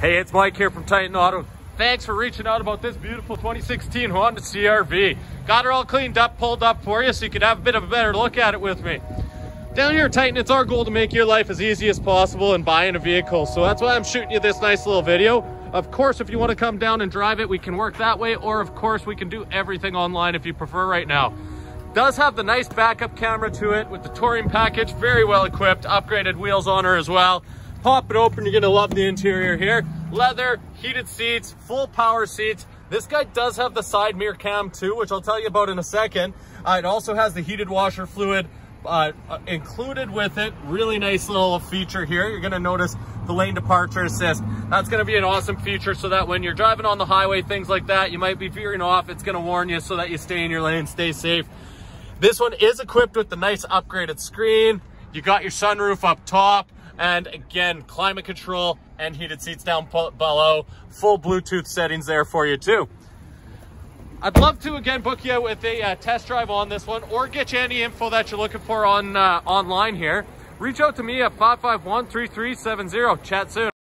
Hey, it's Mike here from Titan Auto. Thanks for reaching out about this beautiful 2016 Honda CR-V. Got her all cleaned up, pulled up for you so you could have a bit of a better look at it with me. Down here at Titan, it's our goal to make your life as easy as possible in buying a vehicle. So that's why I'm shooting you this nice little video. Of course, if you want to come down and drive it, we can work that way. Or of course, we can do everything online if you prefer right now. Does have the nice backup camera to it with the touring package. Very well equipped, upgraded wheels on her as well. Pop it open, you're gonna love the interior here. Leather, heated seats, full power seats. This guy does have the side mirror cam too, which I'll tell you about in a second. It also has the heated washer fluid included with it. Really nice little feature here. You're gonna notice the lane departure assist. That's gonna be an awesome feature so that when you're driving on the highway, things like that, you might be veering off, it's gonna warn you so that you stay in your lane, stay safe. This one is equipped with the nice upgraded screen. You got your sunroof up top. And again, climate control and heated seats down below. Full Bluetooth settings there for you too. I'd love to again book you with a test drive on this one or get you any info that you're looking for on online here. Reach out to me at 551-3370. Chat soon.